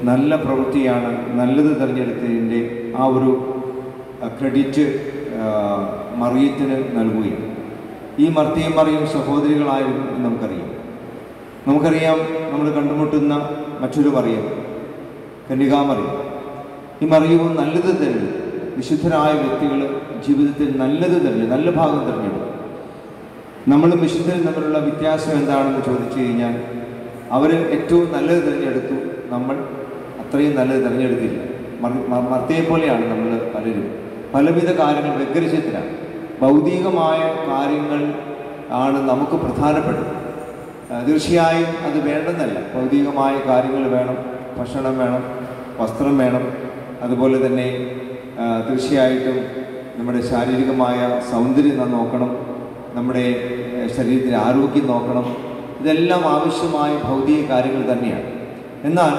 നല്ല പ്രവൃത്തിയാണ്, നല്ലത് തിരഞ്ഞെടുത്തതിൻ്റെ ആ ഒരു ക്രെഡിറ്റ് മറിയത്തിന് നൽകുകയും ഈ മർത്തയും മറിയും സഹോദരികളായിരുന്നു എന്ന് നമുക്കറിയാം. നമ്മൾ കണ്ടുമുട്ടുന്ന മറ്റൊരു മറിയം കന്യകാമറിയം. ഈ മറിയവും നല്ലത് തിരഞ്ഞെടുത്തു. വിശുദ്ധരായ വ്യക്തികൾ ജീവിതത്തിൽ നല്ലത് തിരഞ്ഞെടുത്തു, നല്ല ഭാഗം തിരഞ്ഞെടുത്തു. നമ്മളും വിശുദ്ധരും തമ്മിലുള്ള വ്യത്യാസം എന്താണെന്ന് ചോദിച്ചു കഴിഞ്ഞാൽ അവർ ഏറ്റവും നല്ലത് തിരഞ്ഞെടുത്തു, നമ്മൾ അത്രയും നല്ലത് തിരഞ്ഞെടുത്തില്ല. മർത്തയെ പോലെയാണ് നമ്മൾ പലരും. പലവിധ കാര്യങ്ങൾ വ്യഗ്രചിത്തരാണ്. ഭൗതികമായ കാര്യങ്ങൾ ആണ് നമുക്ക് പ്രധാനപ്പെട്ടത്. തീർച്ചയായും അത് വേണ്ടെന്നല്ല. ഭൗതികമായ കാര്യങ്ങൾ വേണം, ഭക്ഷണം വേണം, വസ്ത്രം വേണം, അതുപോലെ തന്നെ തീർച്ചയായിട്ടും നമ്മുടെ ശാരീരികമായ സൗന്ദര്യം നാം നോക്കണം, നമ്മുടെ ശരീരത്തിൻ്റെ ആരോഗ്യം നോക്കണം. ഇതെല്ലാം ആവശ്യമായ ഭൗതിക കാര്യങ്ങൾ തന്നെയാണ്. എന്നാൽ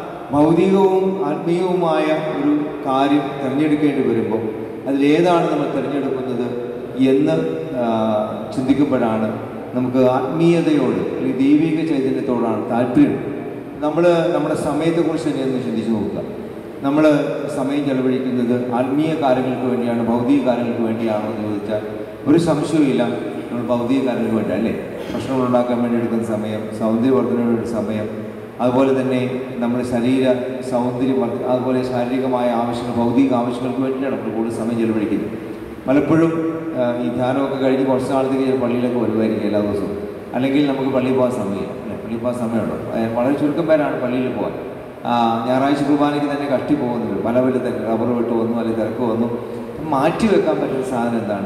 ഭൗതികവും ആത്മീയവുമായ ഒരു കാര്യം തിരഞ്ഞെടുക്കേണ്ടി വരുമ്പോൾ അതിലേതാണ് നമ്മൾ തിരഞ്ഞെടുക്കുന്നത് എന്ന് ചിന്തിക്കുമ്പോഴാണ് നമുക്ക് ആത്മീയതയോട് അല്ലെങ്കിൽ ദൈവിക ചൈതന്യത്തോടാണ് താല്പര്യം. നമ്മുടെ സമയത്തെക്കുറിച്ച് തന്നെ ഒന്ന് ചിന്തിച്ച് നോക്കുക. നമ്മൾ സമയം ചെലവഴിക്കുന്നത് ആത്മീയ കാര്യങ്ങൾക്ക് വേണ്ടിയാണ്, ഭൗതിക കാര്യങ്ങൾക്ക് വേണ്ടിയാണോ എന്ന് ചോദിച്ചാൽ ഒരു സംശയവുമില്ല, നമ്മൾ ഭൗതിക കാര്യങ്ങൾക്ക് വേണ്ടി അല്ലേ. ഭക്ഷണം ഉണ്ടാക്കാൻ വേണ്ടി എടുക്കുന്ന സമയം, സൗന്ദര്യവർദ്ധനത്തിന് വേണ്ടി സമയം, അതുപോലെ തന്നെ നമ്മുടെ ശരീര സൗന്ദര്യം അതുപോലെ ശാരീരികമായ ആവശ്യങ്ങൾ, ഭൗതിക ആവശ്യങ്ങൾക്ക് വേണ്ടിയാണ് നമ്മൾ കൂടുതൽ സമയം ചെലവഴിക്കുന്നത്. പലപ്പോഴും ഈ ധ്യാനമൊക്കെ കഴിഞ്ഞ് കുറച്ച് നാളത്തേക്ക് പള്ളിയിലൊക്കെ വരുമായിരിക്കും എല്ലാ ദിവസവും. അല്ലെങ്കിൽ നമുക്ക് പള്ളിയിൽ പോകാൻ സമയം അല്ലേ, പള്ളിയിൽ പോകാൻ സമയമുണ്ടോ? വളരെ ചുരുക്കം പേരാണ് പള്ളിയിൽ പോകാൻ. ഞായറാഴ്ച കുർബാനയ്ക്ക് തന്നെ കഷ്ടി പോകുന്നത്, പല റബ്ബർ വെട്ട് വന്നു അല്ലെങ്കിൽ തിരക്ക് വന്നു. മാറ്റി വെക്കാൻ പറ്റുന്ന സാധനം എന്താണ്?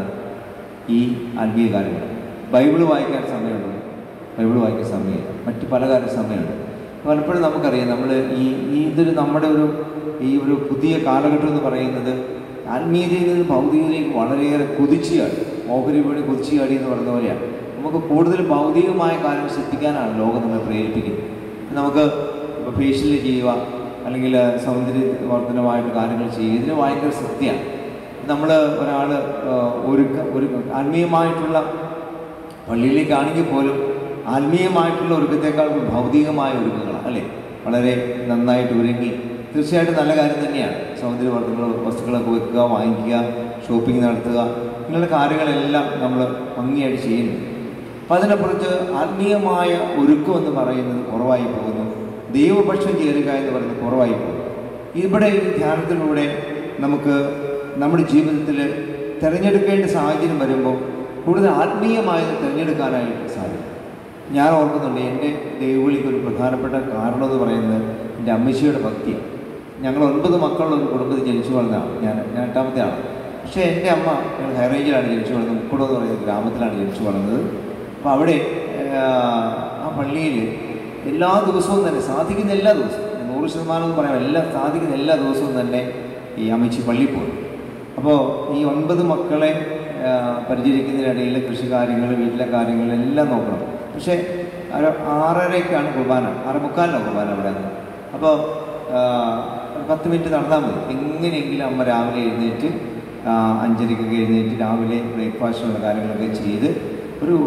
ഈ ആത്മീയ കാര്യങ്ങൾ. ബൈബിള് വായിക്കാൻ സമയമുണ്ടോ? ബൈബിള് വായിക്കാൻ സമയമില്ല. മറ്റ് പല കാര്യം സമയമുണ്ട്. പലപ്പോഴും നമുക്കറിയാം, നമ്മൾ ഇതൊരു നമ്മുടെ ഒരു പുതിയ കാലഘട്ടം എന്ന് പറയുന്നത് ആത്മീയതയിൽ നിന്ന് ഭൗതികതയിലേക്ക് വളരെയേറെ കുതിച്ചുചാടി, ഓഹരി വീണ് കുതിച്ചുചാടി എന്ന് പറയുന്ന പോലെയാണ്. നമുക്ക് കൂടുതൽ ഭൗതികമായ കാര്യങ്ങൾ ശ്രദ്ധിക്കാനാണ് ലോകം നമ്മളെ പ്രേരിപ്പിക്കുന്നത്. നമുക്ക് ഫേഷ്യൽ ചെയ്യുക അല്ലെങ്കിൽ സൗന്ദര്യവർദ്ധനമായിട്ട് കാര്യങ്ങൾ ചെയ്യുക, ഇതിന് ഭയങ്കര ശ്രദ്ധയാണ്. നമ്മൾ ഒരാൾ ഒരു ആത്മീയമായിട്ടുള്ള പള്ളിയിലേക്കാണെങ്കിൽ പോലും ആത്മീയമായിട്ടുള്ള ഒരുക്കത്തേക്കാൾ ഭൗതികമായ ഒരുക്കങ്ങളാണ് അല്ലേ. വളരെ നന്നായിട്ട് ഒരുങ്ങി, തീർച്ചയായിട്ടും നല്ല കാര്യം തന്നെയാണ്. സൗന്ദര്യവർദ്ധന വസ്തുക്കളൊക്കെ വെക്കുക, വാങ്ങിക്കുക, ഷോപ്പിംഗ് നടത്തുക, ഇങ്ങനെയുള്ള കാര്യങ്ങളെല്ലാം നമ്മൾ ഭംഗിയായിട്ട് ചെയ്യുന്നു. അപ്പം അതിനെക്കുറിച്ച് ആത്മീയമായ ഒരുക്കം എന്ന് പറയുന്നത് കുറവായി പോകുന്നു. ദൈവപക്ഷം ചേരുക എന്ന് പറയുന്നത് കുറവായി പോകുന്നു. ഇവിടെ ഈ ധ്യാനത്തിലൂടെ നമുക്ക് നമ്മുടെ ജീവിതത്തിൽ തിരഞ്ഞെടുക്കേണ്ട സാഹചര്യം വരുമ്പോൾ കൂടുതൽ ആത്മീയമായത് തിരഞ്ഞെടുക്കാനായിട്ട് സാധിക്കും. ഞാൻ ഓർക്കുന്നുണ്ട്, എൻ്റെ ദൈവവിളിക്കൊരു പ്രധാനപ്പെട്ട കാരണം എന്ന് പറയുന്നത് എൻ്റെ അമ്മച്ചിയുടെ ഭക്തിയാണ്. ഞങ്ങൾ 9 മക്കളുള്ള ഒരു കുടുംബത്തിൽ ജനിച്ചു വളർന്നതാണ്. ഞാൻ 8ാമത്തെ ആണ്. പക്ഷേ എൻ്റെ അമ്മ ഞങ്ങൾ ഹൈറേഞ്ചിലാണ് ജനിച്ചു വളർന്നത്, മുക്കുടം എന്ന് പറയുന്ന ഗ്രാമത്തിലാണ് ജനിച്ചു വളർന്നത്. അപ്പോൾ അവിടെ ആ പള്ളിയിൽ എല്ലാ ദിവസവും തന്നെ സാധിക്കുന്ന എല്ലാ ദിവസവും 100% എന്ന് പറയാം, സാധിക്കുന്ന എല്ലാ ദിവസവും തന്നെ ഈ അമ്മച്ചി പള്ളിയിൽ പോകും. അപ്പോൾ ഈ 9 മക്കളെ പരിചരിക്കുന്നതിനിടയിൽ കൃഷികാര്യങ്ങൾ, വീട്ടിലെ കാര്യങ്ങളെല്ലാം നോക്കണം. പക്ഷേ 6:30ക്കാണ് കുർബാന, 6:45 കുർബാന അവിടെ നിന്ന്. അപ്പോൾ 10 മിനിറ്റ് നടന്നാൽ മതി. എങ്ങനെയെങ്കിലും അമ്മ രാവിലെ എഴുന്നേറ്റ് 5:30 എഴുന്നേറ്റ് രാവിലെ ബ്രേക്ക്ഫാസ്റ്റിനുള്ള കാര്യങ്ങളൊക്കെ ചെയ്ത് ഒരു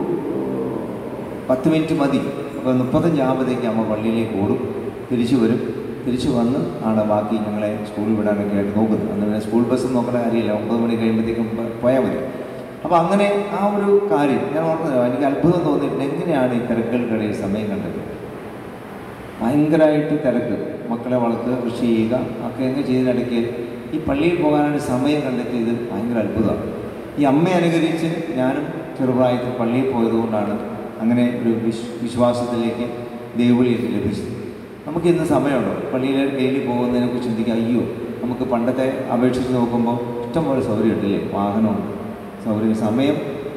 10 മിനിറ്റ് മതി. അപ്പോൾ 35 ആകുമ്പോഴത്തേക്ക് അമ്മ പള്ളിയിലേക്ക് ഓടും, തിരിച്ചു വരും. തിരിച്ചു വന്ന് ആണ് ബാക്കി ഞങ്ങളെ സ്കൂളിൽ വിടാനൊക്കെ ആയിട്ട് നോക്കുന്നത്. അന്ന് സ്കൂൾ ബസ് നോക്കേണ്ട കാര്യമില്ല, 9 മണി കഴിയുമ്പോഴത്തേക്കും പോയാൽ മതി. അപ്പോൾ അങ്ങനെ ആ ഒരു കാര്യം ഞാൻ ഓർക്കുന്നത് എനിക്ക് അത്ഭുതം തോന്നിയിട്ടുണ്ട്. എങ്ങനെയാണ് ഈ തിരക്കുകൾക്കിടയിൽ സമയം കണ്ടത്? ഭയങ്കരമായിട്ട് തിരക്ക്, മക്കളെ വളർത്തുക, കൃഷി ചെയ്യുക ഒക്കെ എങ്ങനെ ചെയ്തതിനിടയ്ക്ക് ഈ പള്ളിയിൽ പോകാനായിട്ട് സമയം കണ്ടെത്തിയത് ഭയങ്കര അത്ഭുതമാണ്. ഈ അമ്മയെ അനുകരിച്ച് ഞാനും ചെറുപ്രായത്തിൽ പള്ളിയിൽ പോയതുകൊണ്ടാണ് അങ്ങനെ ഒരു വിശ്വാസത്തിലേക്ക് ദൈവവിളിയൊക്കെ ലഭിച്ചത്. നമുക്കിന്ന് സമയമുണ്ടോ പള്ളിയിൽ ഡെയിലി പോകുന്നതിനെക്കുറിച്ച് ചിന്തിക്കുക? അയ്യോ, നമുക്ക് പണ്ടത്തെ അപേക്ഷിച്ച് നോക്കുമ്പോൾ ഇഷ്ടംപോലെ സൗകര്യമുണ്ടല്ലേ, വാഹനമുണ്ട്, സമയം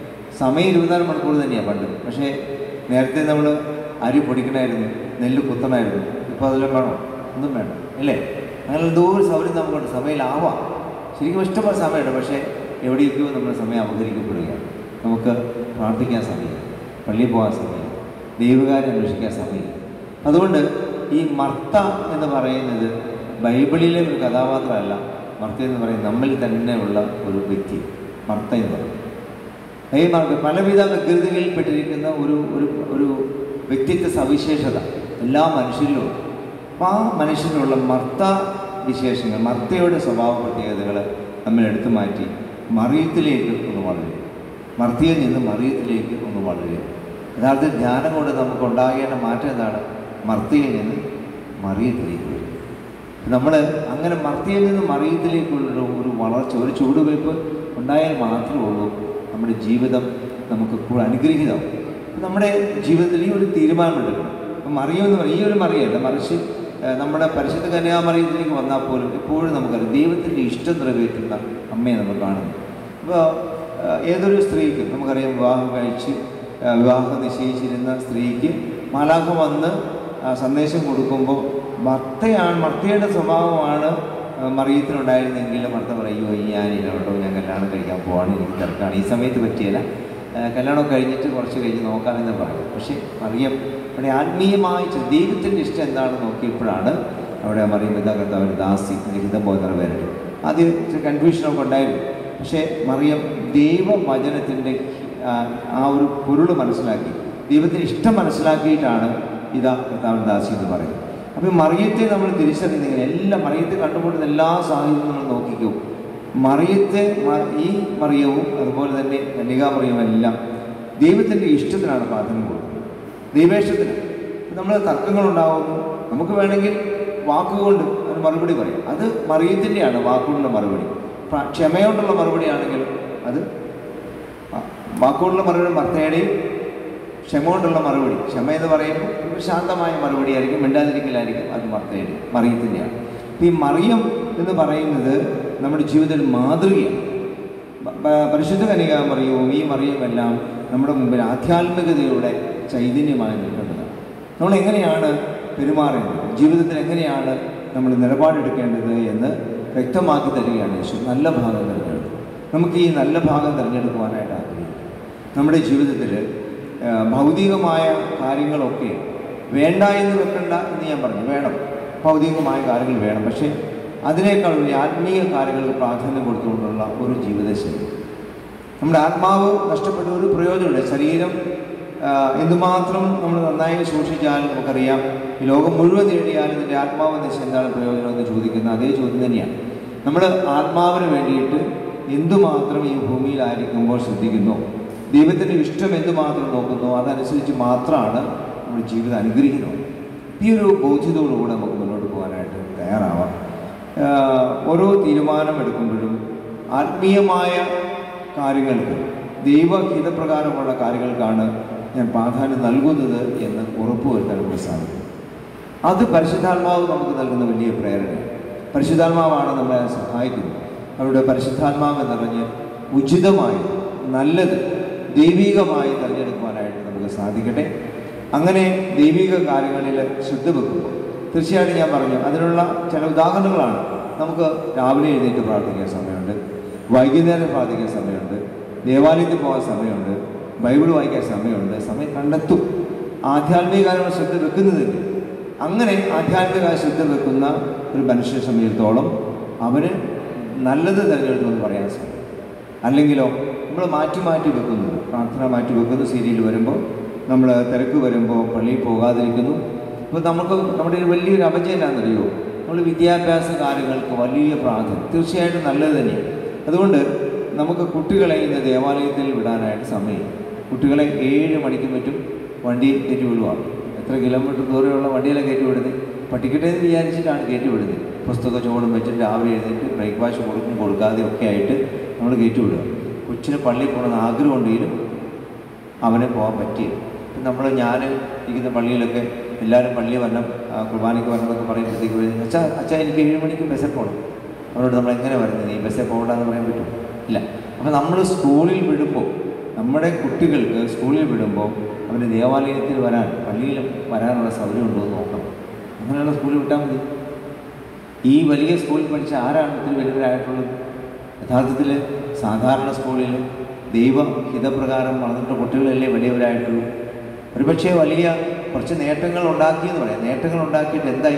24 മണിക്കൂർ തന്നെയാണ് പണ്ട്. പക്ഷേ നേരത്തെ നമ്മൾ അരി പൊടിക്കണമായിരുന്നു, നെല്ല് കുത്തണമായിരുന്നു. ഇപ്പോൾ അതെല്ലാം വേണം, ഒന്നും വേണ്ട അല്ലേ. അങ്ങനെ എന്തോ ഒരു സൗകര്യം നമുക്കുണ്ട്, സമയം ലാഭമാണ്. ശരിക്കും ഇഷ്ടംപോലെ സമയമുണ്ട്. പക്ഷേ എവിടെയൊക്കെയോ നമ്മുടെ സമയം അപഹരിക്കപ്പെടുകയാണ്. നമുക്ക് പ്രാർത്ഥിക്കാൻ സമയം, പള്ളിയിൽ പോകാൻ സമയം, ദൈവകാര്യം അന്വേഷിക്കാൻ സമയം. അതുകൊണ്ട് ഈ മർത്ത എന്ന് പറയുന്നത് ബൈബിളിലെ ഒരു കഥാപാത്രമല്ല. മർത്ത എന്ന് പറയുന്നത് നമ്മിൽ തന്നെയുള്ള ഒരു വ്യക്തി. മർത്ത എന്ന് പറയുന്നത് പലവിധ വ്യഗ്രതകളിൽപ്പെട്ടിരിക്കുന്ന ഒരു വ്യക്തിത്വ സവിശേഷത എല്ലാ മനുഷ്യരിലും. അപ്പോൾ ആ മനുഷ്യനുള്ള മർത്ത വിശേഷങ്ങൾ, മർത്തയുടെ സ്വഭാവ പ്രത്യേകതകൾ നമ്മൾ എടുത്തു മാറ്റി മറിയത്തിലേക്ക് ഒന്ന് വളരുക. മർത്തിയിൽ നിന്ന് മറിയത്തിലേക്ക് ഒന്ന് വളരുക. യഥാർത്ഥത്തിൽ ധ്യാനം കൊണ്ട് നമുക്ക് ഉണ്ടാകേണ്ട മാറ്റം എന്താണ്? മർത്തിയിൽ നിന്ന് മറിയത്തിലേക്ക് വരും. നമ്മൾ അങ്ങനെ മർത്തിയിൽ നിന്ന് മറിയത്തിലേക്കുള്ള ഒരു വളർച്ച, ഒരു ചുവടുവയ്പ് ഉണ്ടായാൽ മാത്രമേ ഉള്ളൂ നമ്മുടെ ജീവിതം നമുക്ക് കൂടുതൽ അനുഗ്രഹീതമാവും. നമ്മുടെ ജീവിതത്തിൽ ഈ ഒരു തീരുമാനമെടുക്കണം. അപ്പം മറിയെന്ന് പറയും, ഈ ഒരു മറിയല്ല, മറിച്ച് നമ്മുടെ പരിശുദ്ധ കന്യാമറിയത്തിലേക്ക് വന്നാൽ പോലും എപ്പോഴും നമുക്കറിയാം ദൈവത്തിൻ്റെ ഇഷ്ടം നിറവേറ്റുന്ന അമ്മയെ നമ്മൾ കാണുന്നു. അപ്പോൾ ഏതൊരു സ്ത്രീക്കും നമുക്കറിയാം, വിവാഹം നിശ്ചയിച്ചിരുന്ന സ്ത്രീക്ക് മാലാഖ വന്ന് സന്ദേശം കൊടുക്കുമ്പോൾ മർത്തയുടെ സ്വഭാവമാണ് മറിയത്തിനുണ്ടായിരുന്നെങ്കിൽ മർത്ത പറയുമോ, ഞാനില്ല കേട്ടോ, ഞാൻ കല്യാണം കഴിക്കാൻ പോവാണ്, എനിക്ക് തിരക്കാണ്, ഈ സമയത്ത് പറ്റിയല്ല, കല്യാണം കഴിഞ്ഞിട്ട് കുറച്ച് കഴിഞ്ഞ് നോക്കാമെന്ന് പറയും. പക്ഷേ മറിയം അവിടെ ആത്മീയമായി ദൈവത്തിൻ്റെ ഇഷ്ടം എന്താണെന്ന് നോക്കിയപ്പോഴാണ് അവിടെ മറിയം എന്താ കർത്താവ് ദാസി ഹിതം പോലെ നിറവേറട്ടെ. ആദ്യം കൺഫ്യൂഷനൊക്കെ ഉണ്ടായിരുന്നു. പക്ഷേ മറിയം ദൈവവചനത്തിൻ്റെ ആ ഒരു പൊരുൾ മനസ്സിലാക്കി, ദൈവത്തിൻ്റെ ഇഷ്ടം മനസ്സിലാക്കിയിട്ടാണ് ഇതാ കർത്താവിൻ്റെ ദാസി എന്ന് പറയുന്നത്. അപ്പോൾ മറിയത്തെ നമ്മൾ തിരിച്ചറിയുന്നതിന് മറിയത്തെ കണ്ടുകൊണ്ടുന്ന എല്ലാ സാഹചര്യവും നമ്മൾ നോക്കിക്കും. ഈ മറിയവും അതുപോലെ തന്നെ കന്യകാമറിയവും എല്ലാം ദൈവത്തിൻ്റെ ഇഷ്ടത്തിനാണ് പ്രാധാന്യം കൊടുക്കുന്നത്, ദൈവേഷ്ടത്തിന്. നമ്മൾ തർക്കങ്ങളുണ്ടാകുന്നു, നമുക്ക് വേണമെങ്കിൽ വാക്കുകൊണ്ട് അതിന് മറുപടി പറയാം. അത് മറിയത്തിൻ്റെയാണ് വാക്കുകൊണ്ടുള്ള മറുപടി. ക്ഷമയോണ്ടുള്ള മറുപടി ആണെങ്കിൽ അത് വാക്കുകൊണ്ടുള്ള മറുപടി മർത്തയുടെയും, ക്ഷമ കൊണ്ടുള്ള മറുപടി, ക്ഷമ എന്ന് പറയുമ്പോൾ ഒരു ശാന്തമായ മറുപടി ആയിരിക്കും, മിണ്ടാതിരിക്കലായിരിക്കും, അത് മറിയത്തിൻ്റെയാണ്. അപ്പോൾ ഈ മറിയം എന്ന് പറയുന്നത് നമ്മുടെ ജീവിതത്തിൽ മാതൃകയാണ്. പരിശുദ്ധ കന്യകാമറിയവും ഈ മറിയമെല്ലാം നമ്മുടെ മുമ്പിൽ ആധ്യാത്മികതയുടെ ചൈതന്യമായി നിൽക്കേണ്ടതാണ്. നമ്മൾ എങ്ങനെയാണ് പെരുമാറേണ്ടത്, ജീവിതത്തിൽ എങ്ങനെയാണ് നമ്മൾ നിലപാടെടുക്കേണ്ടത് എന്ന് വ്യക്തമാക്കി തരികയാണ് യേശു. നല്ല ഭാഗം തിരഞ്ഞെടുക്കും. നമുക്ക് ഈ നല്ല ഭാഗം തിരഞ്ഞെടുക്കുവാനായിട്ട് ആഗ്രഹിക്കും. നമ്മുടെ ജീവിതത്തിൽ ഭൗതികമായ കാര്യങ്ങളൊക്കെ വേണ്ട എന്ന് വെക്കണ്ട എന്ന് ഞാൻ പറഞ്ഞു. വേണം, ഭൗതികമായ കാര്യങ്ങൾ വേണം. പക്ഷേ അതിനേക്കാൾ ഒരു ആത്മീയ കാര്യങ്ങൾക്ക് പ്രാധാന്യം കൊടുത്തുകൊണ്ടുള്ള ഒരു ജീവിതശൈലി. നമ്മുടെ ആത്മാവ് നഷ്ടപ്പെട്ട ഒരു പ്രയോജനമില്ല. ശരീരം എന്തുമാത്രം നമ്മൾ നന്നായി സൂക്ഷിച്ചാൽ നമുക്കറിയാം, ഈ ലോകം മുഴുവൻ നേടിയാലും ഇതിൻ്റെ ആത്മാവ് എന്താണ് പ്രയോജനം എന്ന് ചോദിക്കുന്ന അതേ ചോദ്യം തന്നെയാണ്. നമ്മൾ ആത്മാവിന് വേണ്ടിയിട്ട് എന്തുമാത്രം ഈ ഭൂമിയിലായിരിക്കുമ്പോൾ ശ്രദ്ധിക്കുന്നു, ദൈവത്തിൻ്റെ ഇഷ്ടം എന്തുമാത്രം നോക്കുന്നു, അതനുസരിച്ച് മാത്രമാണ് നമ്മുടെ ജീവിതം അനുഗ്രഹിക്കുന്നത്. ഈ ഒരു ബോധ്യത്തോടുകൂടെ നമുക്ക് മുന്നോട്ട് പോകാനായിട്ട് തയ്യാറാവാം. ഓരോ തീരുമാനം എടുക്കുമ്പോഴും ആത്മീയമായ കാര്യങ്ങൾക്ക്, ദൈവഹിതപ്രകാരമുള്ള കാര്യങ്ങൾക്കാണ് ഞാൻ പ്രാധാന്യം നൽകുന്നത് എന്ന് ഉറപ്പുവരുത്താൻ നമുക്ക് സാധിക്കും. അത് പരിശുദ്ധാത്മാവ് നമുക്ക് നൽകുന്ന വലിയ പ്രേരണയാണ്. പരിശുദ്ധാത്മാവാണ് നമ്മളെ സഹായിക്കുന്നത്. അവരുടെ പരിശുദ്ധാത്മാവ് നിറഞ്ഞ് ഉചിതമായി നല്ലത് ദൈവികമായി തിരഞ്ഞെടുക്കുവാനായിട്ട് നമുക്ക് സാധിക്കട്ടെ. അങ്ങനെ ദൈവിക കാര്യങ്ങളിൽ ശ്രദ്ധ വെക്കുമ്പോൾ തീർച്ചയായിട്ടും ഞാൻ പറഞ്ഞു, അതിനുള്ള ചില ഉദാഹരണങ്ങളാണ്. നമുക്ക് രാവിലെ എഴുന്നേറ്റ് പ്രാർത്ഥിക്കാൻ സമയമുണ്ട്, വൈകുന്നേരം പ്രാർത്ഥിക്കാൻ സമയമുണ്ട്, ദേവാലയത്തിൽ പോകാൻ സമയമുണ്ട്, ബൈബിൾ വായിക്കാൻ സമയമുണ്ട്. സമയം കണ്ടെത്തും. ആധ്യാത്മിക കാര്യങ്ങൾ ശ്രദ്ധ വെക്കുന്നതിന്, അങ്ങനെ ആധ്യാത്മിക ശ്രദ്ധ വെക്കുന്ന ഒരു മനുഷ്യനെ സംബന്ധിച്ചിടത്തോളം അവന് നല്ലത് തിരഞ്ഞെടുക്കുമെന്ന് പറയാൻ സാധിക്കും. അല്ലെങ്കിലോ നമ്മൾ മാറ്റി വെക്കുന്നത്, പ്രാർത്ഥന മാറ്റി വെക്കുന്നു. സീരിയൽ വരുമ്പോൾ, നമ്മൾ തിരക്ക് വരുമ്പോൾ പള്ളിയിൽ പോകാതിരിക്കുന്നു. അപ്പോൾ നമ്മുടെ ഒരു വലിയൊരു അപജയം എന്താണെന്നറിയോ, നമ്മൾ വിദ്യാഭ്യാസ കാര്യങ്ങൾക്ക് വലിയ പ്രാധാന്യം, തീർച്ചയായിട്ടും നല്ലത് തന്നെയാണ്. അതുകൊണ്ട് നമുക്ക് കുട്ടികളെ ഇന്ന് ദേവാലയത്തിൽ വിടാനായിട്ട് സമയം. കുട്ടികളെ 7 മണിക്ക് പറ്റും വണ്ടി കയറ്റി വിടുവാണ്. എത്ര കിലോമീറ്റർ ദൂരെയുള്ള വണ്ടിയിലാണ് കയറ്റി വിടുന്നത്? പഠിക്കട്ടെ എന്ന് വിചാരിച്ചിട്ടാണ് കയറ്റി വിടുന്നത്. പുസ്തക ചോടും വെച്ചിട്ട് രാവിലെ എഴുന്നേറ്റ് ബ്രേക്ക്ഫാസ്റ്റ് കൊടുക്കാതെ ഒക്കെ ആയിട്ട് നമ്മൾ കയറ്റി വിടുക. കൊച്ചിന് പള്ളിയിൽ പോകണമെന്ന് ആഗ്രഹം ഉണ്ടെങ്കിലും അവന് പോകാൻ പറ്റിയത്. ഞാൻ ഇരിക്കുന്ന പള്ളിയിലൊക്കെ എല്ലാവരും പള്ളിയിൽ വരണം, കുർബാനയ്ക്ക് വരണം എന്നൊക്കെ പറയുമ്പോഴത്തേക്ക് അച്ഛാ എനിക്ക് 7 മണിക്ക് ബസ്സിൽ പോകണം. അവരോട് നമ്മൾ എങ്ങനെ വരുന്നത്, ഈ ബസ്സിൽ പോകണ്ടെന്ന് പറയാൻ പറ്റും? ഇല്ല. അപ്പോൾ നമ്മൾ സ്കൂളിൽ വിടുമ്പോൾ, നമ്മുടെ കുട്ടികൾക്ക് സ്കൂളിൽ വിടുമ്പോൾ അവന് ദേവാലയത്തിൽ വരാൻ, പള്ളിയിൽ വരാനുള്ള സൗകര്യം ഉണ്ടോ എന്ന് നോക്കണം. അങ്ങനെയുള്ള സ്കൂളിൽ വിട്ടാൽ മതി. ഈ വലിയ സ്കൂളിൽ പഠിച്ച ആരാണ് ഇത്തിരി വലുതായിട്ടുള്ളത്? യഥാർത്ഥത്തിൽ സാധാരണ സ്കൂളിൽ ദൈവഹിതപ്രകാരം വളർന്നിട്ട് കുട്ടികളല്ലേ വലിയവരായിട്ടുള്ളൂ. ഒരുപക്ഷെ വലിയ കുറച്ച് നേട്ടങ്ങൾ ഉണ്ടാക്കിയെന്ന് പറയാം. നേട്ടങ്ങൾ ഉണ്ടാക്കിയിട്ട് എന്തായി?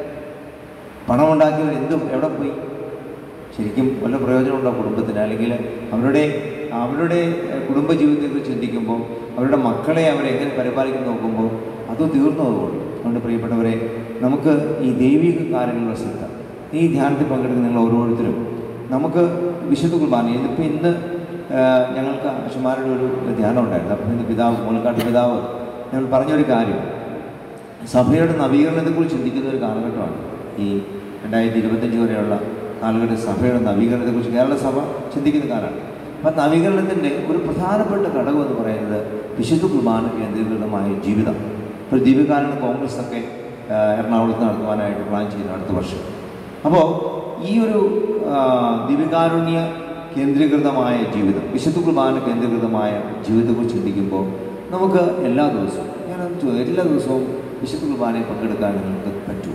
പണം ഉണ്ടാക്കിയവർ എവിടെ പോയി? ശരിക്കും വല്ല പ്രയോജനമുണ്ടോ കുടുംബത്തിന്? അല്ലെങ്കിൽ അവരുടെ കുടുംബജീവിതത്തെക്കുറിച്ച് ചിന്തിക്കുമ്പോൾ, അവരുടെ മക്കളെ അവരെങ്ങനെ പരിപാലിക്കുന്നു നോക്കുമ്പോൾ അത് തീർന്നു പോകും. അതുകൊണ്ട് പ്രിയപ്പെട്ടവരെ, നമുക്ക് ഈ ദൈവിക കാര്യങ്ങളുടെ ശ്രദ്ധ, ഈ ധ്യാനത്തിൽ പങ്കെടുക്കുന്ന നിങ്ങൾ ഓരോരുത്തരും നമുക്ക് വിശുദ്ധ കുർബാന ഇതിപ്പോൾ ഇന്ന് ഞങ്ങൾക്ക് അച്ഛന്മാരുടെ ഒരു ധ്യാനം ഉണ്ടായിരുന്നു. അപ്പം ഇന്ന് മുളക്കാട്ട് പിതാവ് ഞങ്ങൾ പറഞ്ഞൊരു കാര്യം, സഭയുടെ നവീകരണത്തെക്കുറിച്ച് ചിന്തിക്കുന്ന ഒരു കാലഘട്ടമാണ് ഈ 2025 വരെയുള്ള കാലഘട്ടം. സഭയുടെ നവീകരണത്തെക്കുറിച്ച് കേരള സഭ ചിന്തിക്കുന്ന കാലമാണ്. അപ്പം നവീകരണത്തിൻ്റെ ഒരു പ്രധാനപ്പെട്ട ഘടകം എന്ന് പറയുന്നത് വിശുദ്ധ കുർബാന കേന്ദ്രീകൃതമായ ജീവിതം. ഒരു ദീപകാരുണ്യ കോൺഗ്രസ്സൊക്കെ എറണാകുളത്ത് നടത്തുവാനായിട്ട് പ്ലാൻ ചെയ്യുന്നു അടുത്ത വർഷം. അപ്പോൾ ഈ ഒരു ദീപകാരുണ്യ കേന്ദ്രീകൃതമായ ജീവിതം, വിശുദ്ധ കുർബാന കേന്ദ്രീകൃതമായ ജീവിതത്തെക്കുറിച്ച് ചിന്തിക്കുമ്പോൾ നമുക്ക് എല്ലാ ദിവസവും എല്ലാ ദിവസവും വിശുദ്ധ കുർബാനയിൽ പങ്കെടുക്കാൻ നിങ്ങൾക്ക് പറ്റൂ.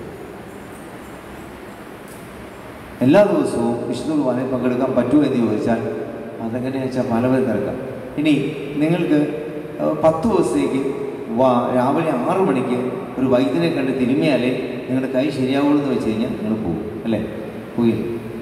എല്ലാ ദിവസവും വിശുദ്ധ കുർബാനയിൽ പങ്കെടുക്കാൻ പറ്റൂ എന്ന് ചോദിച്ചാൽ അതെങ്ങനെയാണെന്ന് വെച്ചാൽ പലവരും തിരക്കാം. ഇനി നിങ്ങൾക്ക് 10 ദിവസത്തേക്ക് രാവിലെ 6 മണിക്ക് ഒരു വൈദ്യനെ കണ്ട് തിരുമ്മിയാലേ നിങ്ങളുടെ കൈ ശരിയാവുള്ളൂ എന്ന് വെച്ച് കഴിഞ്ഞാൽ നിങ്ങൾ പോകും, അല്ലേ? പോയില്ല,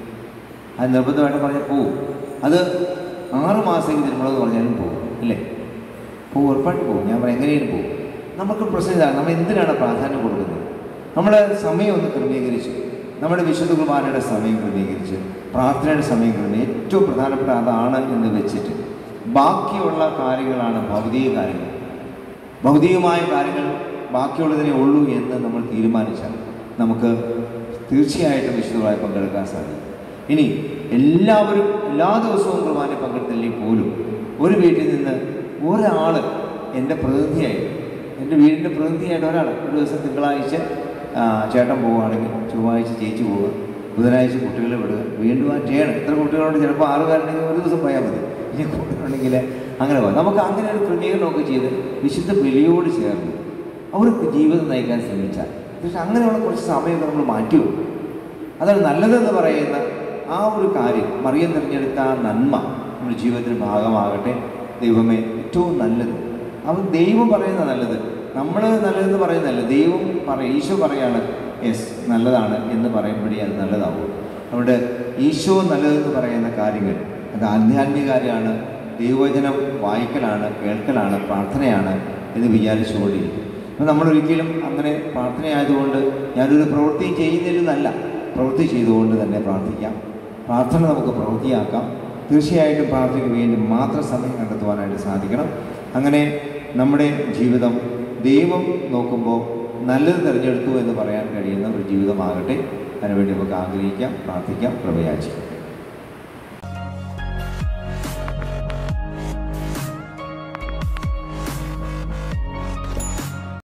അത് നിർബന്ധമായിട്ട് പറഞ്ഞാൽ പോകും. അത് 6 മാസത്തേക്ക് തിരുമണമെന്ന് പറഞ്ഞാലും പോകും, അല്ലേ? പോകും, ഉറപ്പായിട്ട് പോകും. ഞാൻ പറയാം എങ്ങനെയും പോകും. നമുക്ക് പ്രശ്നം ഇതാണ്, നമ്മൾ എന്തിനാണ് പ്രാധാന്യം കൊടുക്കുന്നത്? നമ്മുടെ സമയം ഒന്ന് ക്രമീകരിച്ച്, നമ്മുടെ വിശുദ്ധ കുർബാനയുടെ സമയം ക്രമീകരിച്ച്, പ്രാർത്ഥനയുടെ സമയം ക്രമീകരിച്ച്, ഏറ്റവും പ്രധാനപ്പെട്ട അതാണ് എന്ന് വെച്ചിട്ട് ബാക്കിയുള്ള കാര്യങ്ങളാണ് ഭൗതിക കാര്യങ്ങൾ. ഭൗതികമായ കാര്യങ്ങൾ ബാക്കിയുള്ളതിനെ ഉള്ളൂ എന്ന് നമ്മൾ തീരുമാനിച്ചാൽ നമുക്ക് തീർച്ചയായിട്ടും വിശുദ്ധമായി പങ്കെടുക്കാൻ സാധിക്കും. ഇനി എല്ലാവരും എല്ലാ ദിവസവും കുർബാനയിൽ പങ്കെടുത്തില്ലെങ്കിൽ പോലും ഒരു വീട്ടിൽ നിന്ന് ഒരാൾ എൻ്റെ പ്രതിനിധിയായിട്ട്, എൻ്റെ വീടിൻ്റെ പ്രതിനിധിയായിട്ട് ഒരാൾ ഒരു ദിവസം തിങ്കളാഴ്ച ചേട്ടൻ പോവുകയാണെങ്കിൽ ചൊവ്വാഴ്ച ചേച്ചി പോവുക, ബുധനാഴ്ച കുട്ടികളെ വിടുക, വീണ്ടും ആ ചെയ്യണം. എത്ര കുട്ടികളുണ്ട്? ചിലപ്പോൾ 6 പേരുണ്ടെങ്കിൽ ഒരു ദിവസം പോയാൽ മതി. ഇനി കുട്ടികളുണ്ടെങ്കിൽ അങ്ങനെ പോകാം. നമുക്ക് അങ്ങനെ ഒരു ക്രമീകരണമൊക്കെ ചെയ്ത് വിശുദ്ധ ബലിയോട് ചേർന്ന് അവർക്ക് ജീവിതം നയിക്കാൻ ശ്രമിച്ചാൽ, പക്ഷേ അങ്ങനെയുള്ള കുറച്ച് സമയമൊക്കെ നമ്മൾ മാറ്റിവെക്കും. അതാണ് നല്ലതെന്ന് പറയുന്ന ആ ഒരു കാര്യം. മറിയം തിരഞ്ഞെടുത്ത ആ നന്മ നമ്മുടെ ജീവിതത്തിന് ഭാഗമാകട്ടെ. ദൈവമേ, ഏറ്റവും നല്ലത് അവൻ ദൈവം പറയുന്ന നല്ലത്, നമ്മൾ നല്ലതെന്ന് പറയുന്നതല്ല, ദൈവം ഈശോ പറയാണ് യെസ് നല്ലതാണ് എന്ന് പറയുമ്പോഴേ അത് നല്ലതാവും. അവിടെ ഈശോ നല്ലതെന്ന് പറയുന്ന കാര്യങ്ങൾ അത് ആധ്യാത്മിക കാര്യമാണ്, ദൈവവചനം വായിക്കലാണ്, കേൾക്കലാണ്, പ്രാർത്ഥനയാണ് എന്ന് വിചാരിച്ചുകൊണ്ടിരിക്കും. അപ്പോൾ നമ്മളൊരിക്കലും അങ്ങനെ പ്രാർത്ഥനയായതുകൊണ്ട് ഞാനൊരു പ്രവൃത്തി ചെയ്യുന്നില്ലെന്നല്ല, പ്രവൃത്തി ചെയ്തുകൊണ്ട് തന്നെ പ്രാർത്ഥിക്കാം. പ്രാർത്ഥന നമുക്ക് പ്രവൃത്തിയാക്കാം. തീർച്ചയായിട്ടും പ്രാർത്ഥനയ്ക്ക് വേണ്ടി മാത്രം സമയം കണ്ടെത്തുവാനായിട്ട് സാധിക്കണം. അങ്ങനെ നമ്മുടെ ജീവിതം ദൈവം നോക്കുമ്പോൾ നല്ലത് തിരഞ്ഞെടുത്തു എന്ന് പറയാൻ കഴിയുന്ന ഒരു ജീവിതമാകട്ടെ. അതിനുവേണ്ടി നമുക്ക് ആഗ്രഹിക്കാം, പ്രാർത്ഥിക്കാം, കൃപയാചിക്കാം.